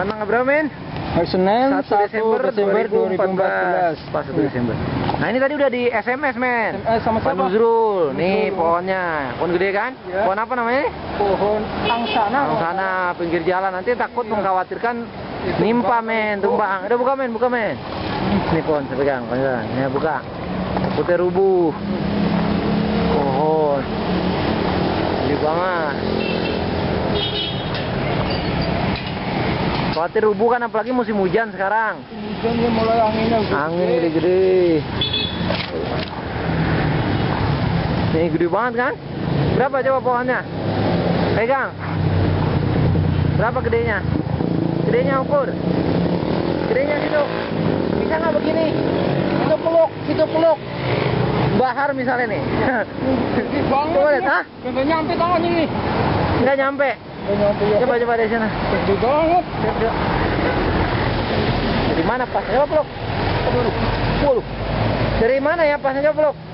Tanggal berapa, men? Hari Senin 1 Desember 2014. Pas 1 Desember. Nah, ini tadi udah di SMS, men. Sama Pak siapa? Nuzrul. Nih pohonnya. Pohon gede kan? Ya. Pohon apa namanya? Pohon angsana. Sana pinggir jalan, nanti takut mengkhawatirkan nimpa, men, tumbang. Udah buka, men, buka, men. Ini pohon saya pegang, pegang. Ya, buka. Putih rubuh. Pohon. Gede banget. Khawatir rubuh kan, apalagi musim hujan sekarang. Hujannya mulai anginnya. Angin gede-gede. Nih gede banget kan? Berapa coba pohonnya? Pegang. Berapa gedenya? Gedenya ukur. Gedenya situ. Bisa nggak begini? Situ peluk. Bahar misalnya nih. Coba lihat, hah? Nggak nyampe tangan ini. Nggak nyampe. Nggak nyampe ya. Coba dari sana. Gede banget. Dari mana pas? Coba peluk. Peluk. Dari mana ya pasnya? Coba peluk.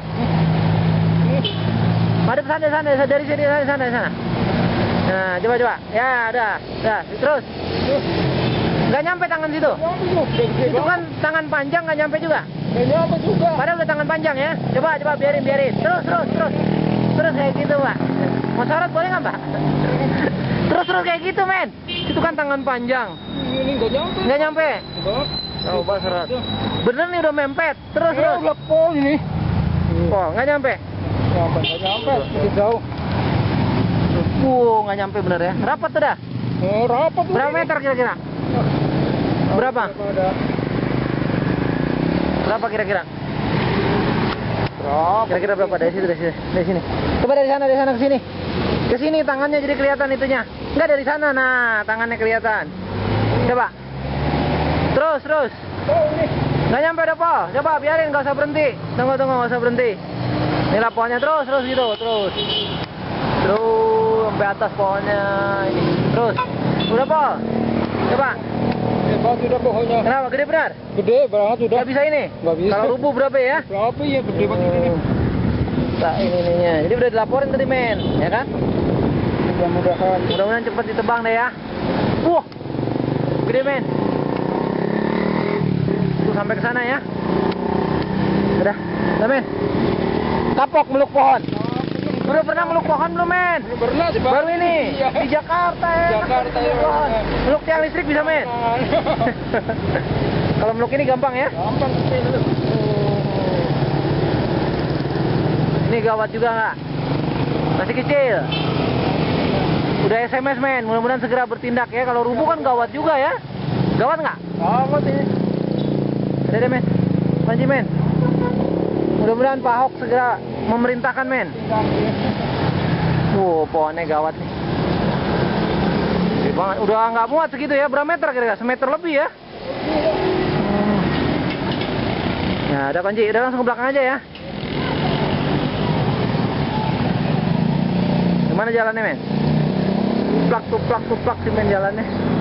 Madep sana, dari sini, sana. Nah, coba. Ya, udah. Terus. Nggak nyampe tangan situ. Itu kan tangan panjang, nggak nyampe juga. Nggak nyampe juga. Padahal udah tangan panjang ya. Coba, biarin. Terus. Terus kayak gitu, Pak. Mau sorot boleh nggak, Pak? Terus kayak gitu, men. Itu kan tangan panjang. Ini nggak nyampe. Nggak nyampe. Coba Sorot. Bener nih udah mempet. Terus. Udah pol ini. Oh, nggak nyampe. Nggak nyampe. Sedikit jauh. Nggak nyampe bener ya. Rapat tuh dah. Rapat. Berapa meter kira-kira? Berapa? Berapa kira-kira? Kira-kira berapa? Dari sini. Coba dari sana ke sini. Ke sini tangannya jadi kelihatan itunya. Enggak dari sana. Nah, tangannya kelihatan. Coba. Terus. Nggak nyampe udah, Pol. Coba biarin, nggak usah berhenti. Tunggu, nggak usah berhenti. Ini lah pohonnya, terus gitu, terus sampai atas pohonnya ini. Terus. Udah, Pol. Coba. Hebat sudah pohonnya. Kenapa? Gede benar? Gede banget sudah. Nggak bisa ini? Nggak bisa. Kalau rubuh berapa ya? Berapa ya? Gede banget ini. Nah, ininya. Jadi udah dilaporin tadi, men, ya kan? Mudah-mudahan cepat ditebang deh ya. Wah, gede, men. Tuh sampai ke sana ya. Udah, men. Kapok meluk pohon. Udah pernah meluk pohon belum, men? Belum pernah sih, Pak. Baru ini Iya. di Jakarta ya. Jakarta ya. Pohon. Meluk tiang listrik bisa, men. Kalau meluk ini gampang ya. Gampang sih. Ini gawat juga nggak? Masih kecil. Udah SMS, men. Mudah-mudahan segera bertindak ya. Kalau rubuh kan gawat juga ya. Gawat nggak? Gawat ini. Ada deh, men. Panji, men. Mudah-mudahan Pak Ahok segera memerintahkan, men. Pohonnya gawat nih. Gede banget. Udah nggak muat segitu ya. Berapa meter kira-kira? Semeter lebih ya. Ya, ada Panji. Udah langsung ke belakang aja ya. Gimana jalannya, men? Tuplak sih, men, jalannya.